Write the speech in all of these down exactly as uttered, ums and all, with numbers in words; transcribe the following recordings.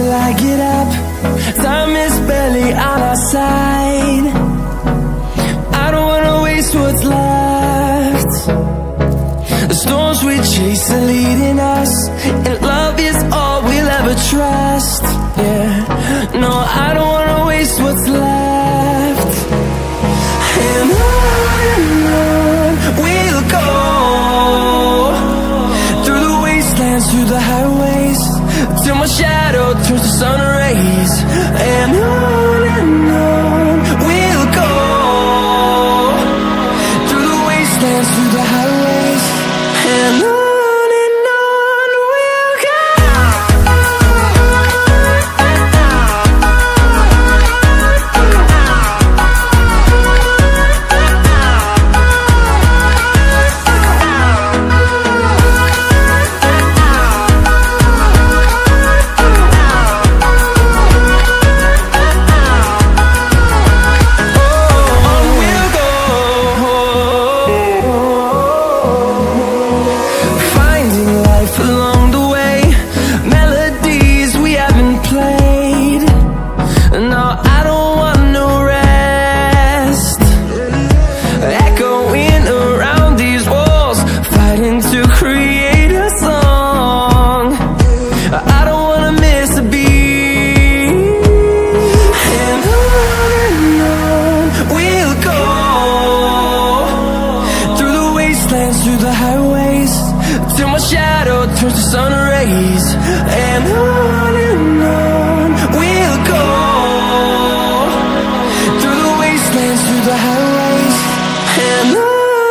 till I get up. Time is barely on our side. I don't wanna waste what's left. The storms we chase are leading us, and love is all we'll ever trust. Yeah, no, I don't wanna waste what's left. And on and on we'll go, through the wastelands, through the highways, till my shadow turns to sun rays. And on and on we'll go, through the wastelands, through the highways, and on. Through the highways, till my shadow turns to sun rays. And on and on we'll go, through the wastelands, through the highways, and on.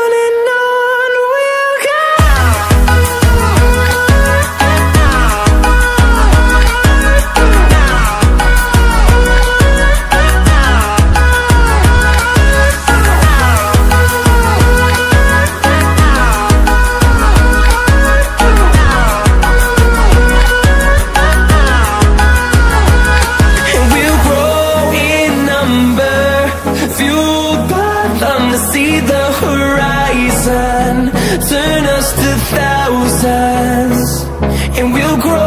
See the horizon turn us to thousands, and we'll grow